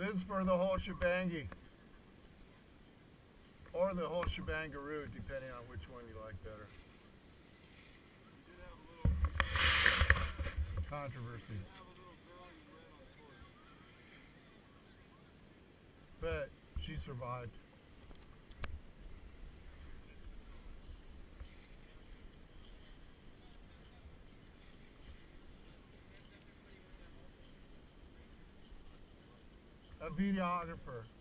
This is for the whole Shebangie. Or the whole Shebangie-Root, depending on which one you like better. Controversy. But she survived. A videographer.